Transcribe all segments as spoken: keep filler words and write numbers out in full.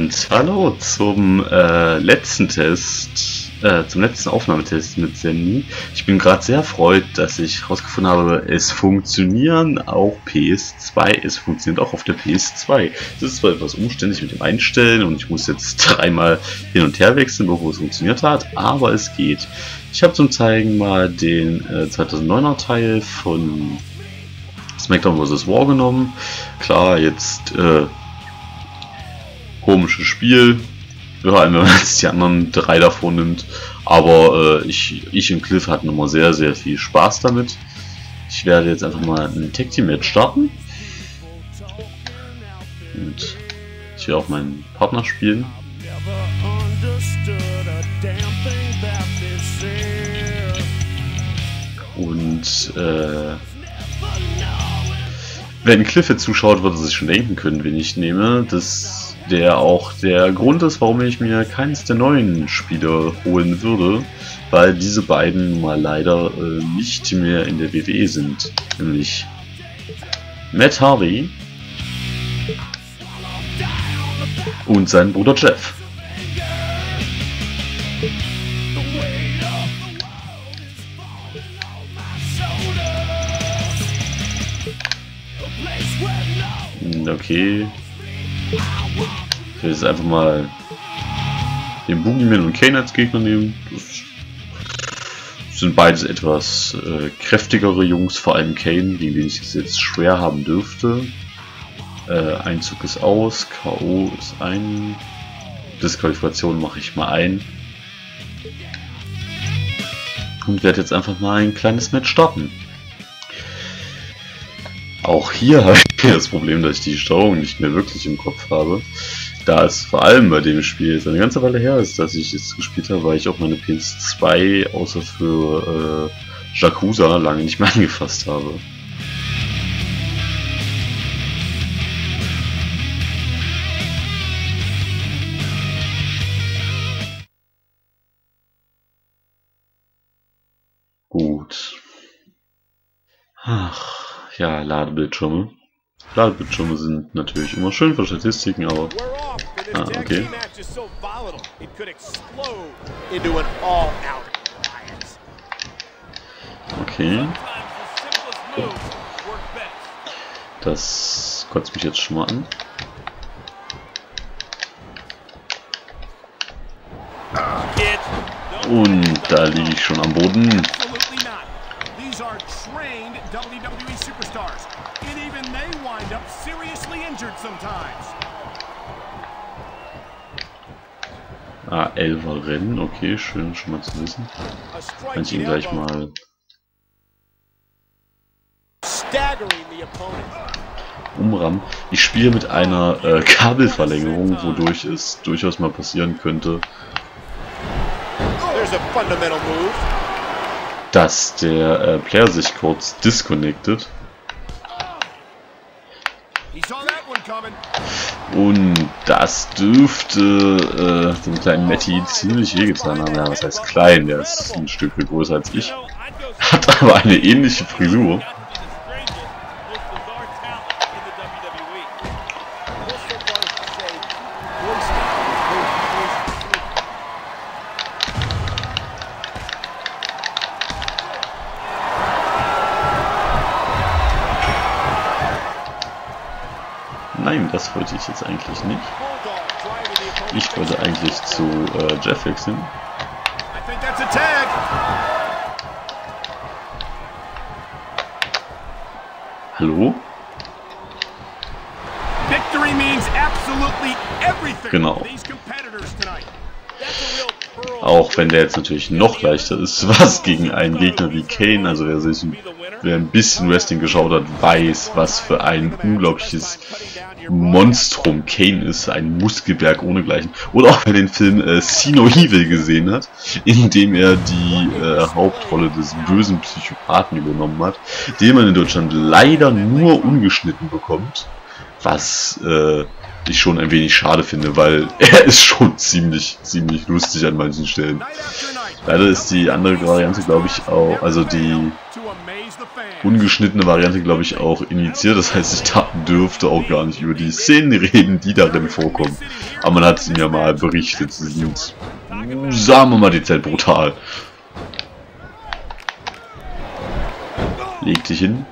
Und hallo zum äh, letzten Test, äh, zum letzten Aufnahmetest mit Sandy. Ich bin gerade sehr erfreut, dass ich herausgefunden habe, es funktionieren auch P S zwei, es funktioniert auch auf der P S zwei. Das ist zwar etwas umständlich mit dem Einstellen und ich muss jetzt dreimal hin und her wechseln, bevor es funktioniert hat, aber es geht. Ich habe zum Zeigen mal den äh, zweitausenddeuner Teil von SmackDown versus. War genommen. Klar, jetzt äh, komisches Spiel, ja, wenn man jetzt die anderen drei davon nimmt, aber äh, ich, ich und Cliff hatten immer sehr, sehr viel Spaß damit. Ich werde jetzt einfach mal ein Tag Team Match starten und ich werde auch meinen Partner spielen. Und äh, wenn Cliff jetzt zuschaut, wird er sich schon denken können, wen ich nehme. Das der auch der Grund ist, warum ich mir keines der neuen Spiele holen würde, weil diese beiden nun mal leider äh, nicht mehr in der W W E sind. Nämlich Matt Hardy und sein Bruder Jeff. Okay. Ich will jetzt einfach mal den Boogeyman und Kane als Gegner nehmen. Das sind beides etwas äh, kräftigere Jungs, vor allem Kane, gegen den ich es jetzt schwer haben dürfte. Äh, Einzug ist aus, K O ist ein, Disqualifikation mache ich mal ein. Und werde jetzt einfach mal ein kleines Match starten. Auch hier habe ich das Problem, dass ich die Steuerung nicht mehr wirklich im Kopf habe. Da es vor allem bei dem Spiel jetzt eine ganze Weile her ist, dass ich es gespielt habe, weil ich auch meine P S zwei außer für äh, Yakuza lange nicht mehr angefasst habe. Gut. Ach. Ja, Ladebildschirme. Ladebildschirme sind natürlich immer schön für Statistiken, aber... Ah, okay. Okay. Das kotzt mich jetzt schon mal an. Und da liege ich schon am Boden. W W E superstars, and even they wind up seriously injured sometimes. Ah, Elfer Rennen, okay, schön schon mal zu wissen. Kann ich ihn gleich mal umrammen. Ich spiele mit einer äh, Kabelverlängerung, wodurch es durchaus mal passieren könnte, dass der äh, Player sich kurz disconnected. Und das dürfte äh, dem kleinen Matty ziemlich wehgetan haben. Ja, was heißt klein? Der ist ein Stück größer als ich. Hat aber eine ähnliche Frisur. Nein, das wollte ich jetzt eigentlich nicht. Ich wollte eigentlich zu äh, Jeff wechseln. Hallo? Genau. Auch wenn der jetzt natürlich noch leichter ist, was gegen einen Gegner wie Kane, also wer sich wer ein bisschen Wrestling geschaut hat, weiß, was für ein unglaubliches Monstrum Kane ist, ein Muskelberg ohnegleichen. Oder auch wer den Film äh, See No Evil gesehen hat, in dem er die äh, Hauptrolle des bösen Psychopathen übernommen hat, den man in Deutschland leider nur ungeschnitten bekommt, was äh, ich schon ein wenig schade finde, weil er ist schon ziemlich, ziemlich lustig an manchen Stellen. Leider ist die andere Variante, glaube ich, auch, also die ungeschnittene Variante, glaube ich, auch initiiert. Das heißt, ich da dürfte auch gar nicht über die Szenen reden, die darin vorkommen. Aber man hat es mir mal berichtet. Sie sind, sagen wir mal, dezent brutal. Leg dich hin.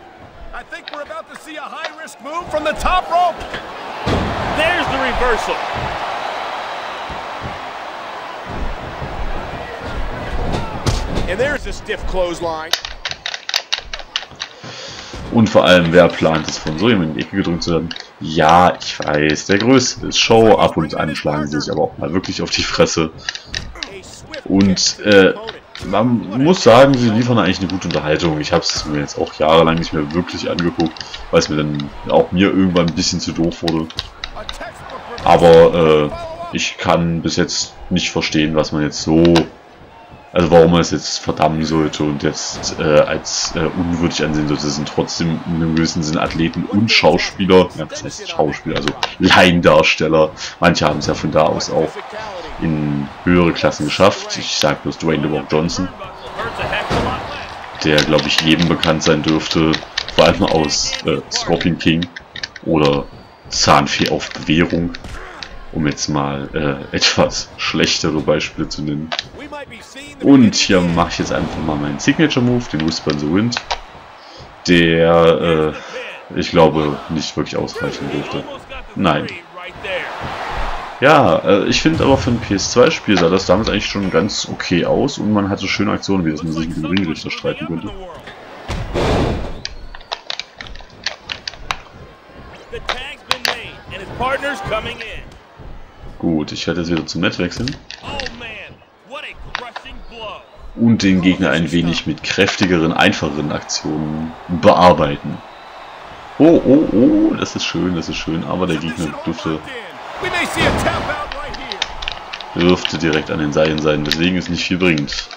Und vor allem, wer plant es, von so jemandem in die Ecke gedrückt zu werden? Ja, ich weiß, der Größte ist Show. Ab und an schlagen sie sich aber auch mal wirklich auf die Fresse. Und äh, man muss sagen, sie liefern eigentlich eine gute Unterhaltung. Ich habe es mir jetzt auch jahrelang nicht mehr wirklich angeguckt, weil es mir dann auch mir irgendwann ein bisschen zu doof wurde. Aber äh, ich kann bis jetzt nicht verstehen, was man jetzt so... Also warum man es jetzt verdammen sollte und jetzt äh, als äh, unwürdig ansehen sollte. Das sind trotzdem in einem gewissen Sinn Athleten und Schauspieler. Ja, das heißt Schauspieler, also Laiendarsteller. Manche haben es ja von da aus auch in höhere Klassen geschafft. Ich sage bloß Dwayne The Rock Johnson, der, glaube ich, jedem bekannt sein dürfte. Vor allem aus äh, Scorpion King oder Zahnfee auf Bewährung. Um jetzt mal äh, etwas schlechtere Beispiele zu nennen. Und hier mache ich jetzt einfach mal meinen Signature Move, den Whisper in the Wind, der, äh, ich glaube, nicht wirklich ausreichen dürfte. Nein. Ja, äh, ich finde aber für ein P S zwei Spiel sah das damals eigentlich schon ganz okay aus und man hatte schöne Aktionen, wie das man sich mit dem Ringrichter streiten könnte. Gut, ich werde jetzt wieder zum Net wechseln. Und den Gegner ein wenig mit kräftigeren, einfacheren Aktionen bearbeiten. Oh, oh, oh, das ist schön, das ist schön, aber der Gegner dürfte, dürfte direkt an den Seilen sein, deswegen ist nicht viel bringt.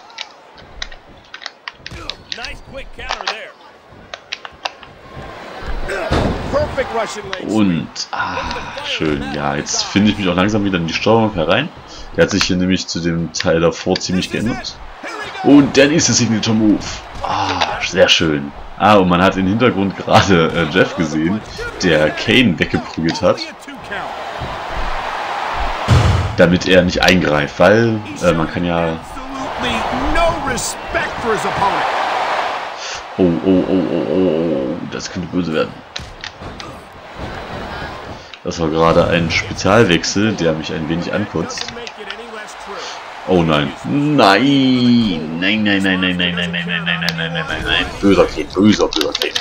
Und, ah, schön, ja, jetzt finde ich mich auch langsam wieder in die Steuerung herein. Der hat sich hier nämlich zu dem Teil davor ziemlich geändert. Und dann ist der Signature Move. Ah, sehr schön. Ah, und man hat im Hintergrund gerade äh, Jeff gesehen, der Kane weggeprügelt hat. Damit er nicht eingreift, weil äh, man kann ja... Oh, oh, oh, oh, oh, oh, das könnte böse werden. Das war gerade ein Spezialwechsel, der mich ein wenig ankotzt. Oh nein. Nein! Nein, nein, nein, nein, nein, nein, nein, nein, nein, nein, nein, nein, nein, nein. Böser Kane, böser, böser Kane.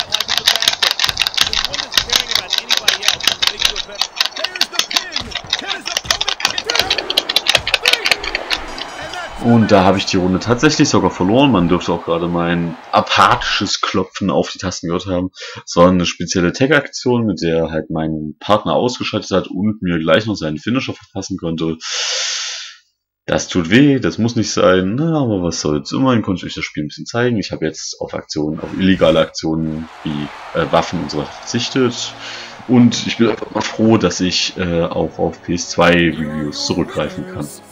Und da habe ich die Runde tatsächlich sogar verloren. Man dürfte auch gerade mein apathisches Klopfen auf die Tasten gehört haben. Es war eine spezielle Tag-Aktion, mit der halt mein Partner ausgeschaltet hat und mir gleich noch seinen Finisher verpassen konnte. Das tut weh, das muss nicht sein, na, aber was soll's. Immerhin konnte ich euch das Spiel ein bisschen zeigen. Ich habe jetzt auf Aktionen, auf illegale Aktionen wie äh, Waffen und so weiter verzichtet. Und ich bin einfach mal froh, dass ich äh, auch auf P S zwei Reviews zurückgreifen kann.